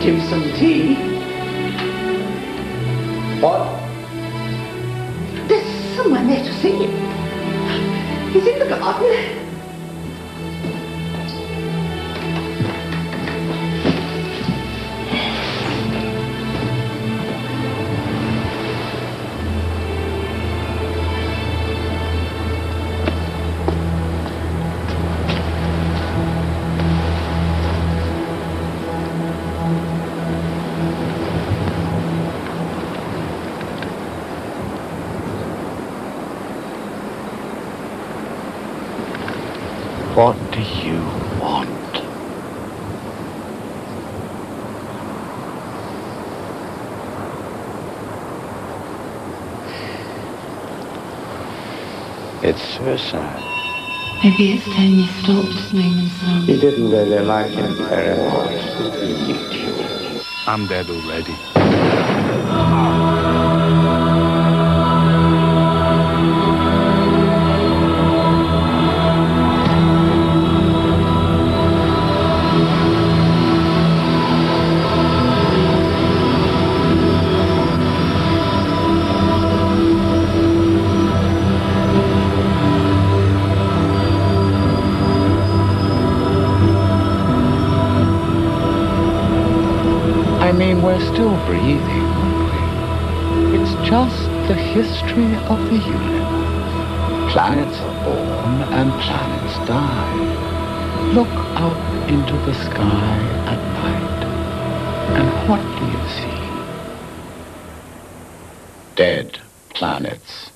him some tea. What? There's someone there to see him. He's in the garden. What do you want? It's suicide. Maybe it's time you stopped singing songs. He didn't really like him very much. I'm dead already. I mean, we're still breathing, aren't we? It's just the history of the universe. Planets are born and planets die. Look out into the sky at night, and what do you see? Dead planets.